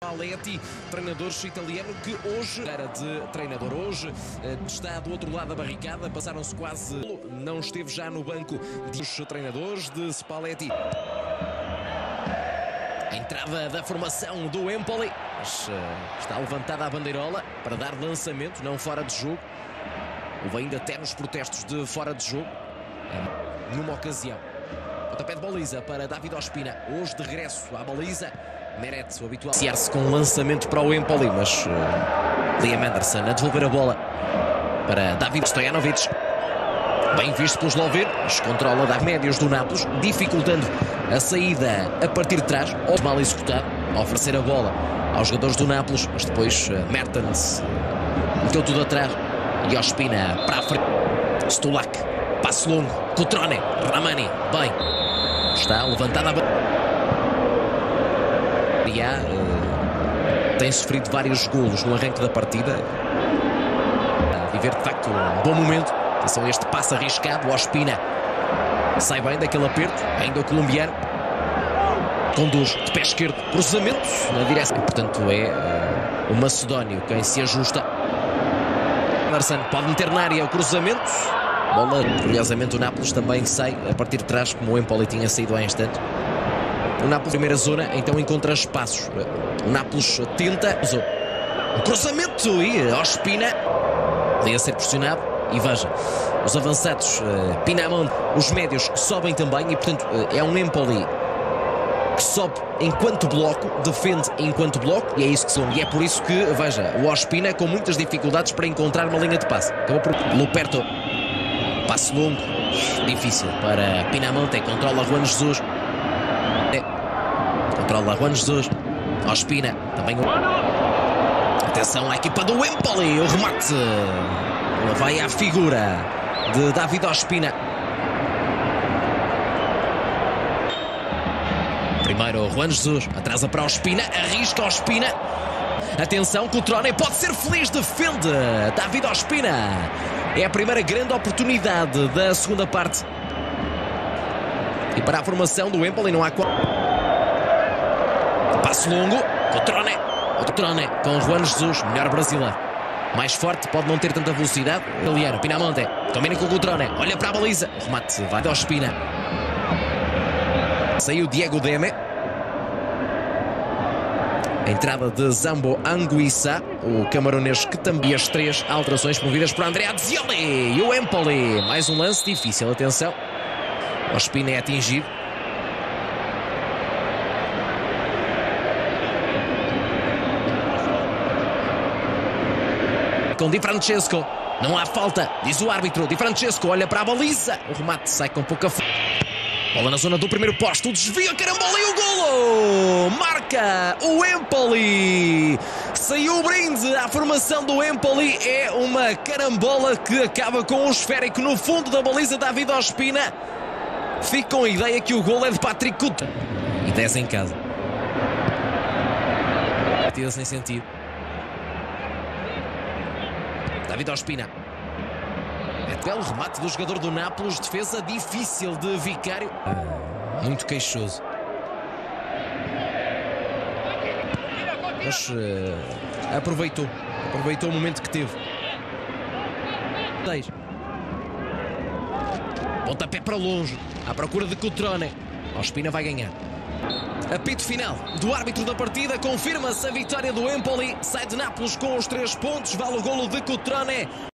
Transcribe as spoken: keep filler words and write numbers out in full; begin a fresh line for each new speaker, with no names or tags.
Spalletti, treinador italiano que hoje era de treinador. Hoje está do outro lado da barricada, passaram-se quase. Não esteve já no banco dos treinadores de Spalletti. A entrada da formação do Empoli, mas uh, está levantada a bandeirola para dar lançamento, não fora de jogo. Houve ainda até nos protestos de fora de jogo, um, numa ocasião. Pontapé de baliza para David Ospina, hoje de regresso à baliza. Merece o habitual iniciar-se com um lançamento para o Empoli, mas uh, Liam Anderson a devolver a bola para David Stojanovic. Bem visto pelos eslovenos, controla da médios do Nápoles, dificultando a saída a partir de trás, ou mal executado, a oferecer a bola aos jogadores do Nápoles, mas depois uh, Mertens uh, meteu tudo atrás e Ospina para a frente. Stulak, passo longo, Cutrone, Ramani, bem, está levantada a bola. Uh, tem sofrido vários golos no arranque da partida. A viver de facto um bom momento. Atenção a este passo arriscado. O Ospina sai bem daquele aperto. Ainda o colombiano conduz de pé esquerdo. Cruzamento na direção. Portanto é uh, o macedónio quem se ajusta. Anderson pode meter na área o cruzamento. Bola. Curiosamente o Nápoles também sai a partir de trás, como o Empoli tinha saído há instantes. O Nápoles, primeira zona, então encontra espaços. O Nápoles tenta. Um cruzamento e Ospina ali a ser pressionado. E veja, os avançados, uh, Pinamon, os médios sobem também. E portanto uh, é um Empoli que sobe enquanto bloco, defende enquanto bloco. E é isso que são. E é por isso que, veja, o Ospina com muitas dificuldades para encontrar uma linha de passe. Acabou por Luperto. Passe longo, difícil para Pinamonte. Controla Juan Jesus. Controla Juan Jesus. Ospina também. Atenção à equipa do Empoli. O remate. Ela vai à figura de David Ospina. Primeiro Juan Jesus. Atrasa para Ospina. Arrisca Ospina. Atenção, Cutrone pode ser feliz. Defende David Ospina. É a primeira grande oportunidade da segunda parte. E para a formação do Empoli não há qual. Passo longo, Cutrone, Cutrone com Juan Jesus, melhor brasileiro. Mais forte, pode não ter tanta velocidade. Italiano, Pinamonte, combina com o Cutrone, olha para a baliza. O remate vai de Ospina. Saiu Diego Demme. A entrada de Zambo Anguissa, o camaronês que também as três alterações promovidas por Andrea Zioli. E o Empoli, mais um lance difícil, atenção. Ospina é atingido. Com Di Francesco, não há falta, diz o árbitro. Di Francesco olha para a baliza. O remate sai com pouca força. Bola na zona do primeiro posto, o desvio, a carambola e o golo! Marca o Empoli! Saiu o brinde à formação do Empoli. É uma carambola que acaba com um esférico no fundo da baliza. David Ospina fica com a ideia que o golo é de Patrick Cutrone. E dez em casa. Partida sem sentido. David Ospina. É belo remate do jogador do Nápoles. Defesa difícil de Vicário. Muito queixoso. Mas uh, aproveitou. Aproveitou o momento que teve. seis. Pontapé para longe. À procura de Cutrone. Ospina vai ganhar. Apito final do árbitro da partida. Confirma-se a vitória do Empoli. Sai de Nápoles com os três pontos. Vale o golo de Cutrone.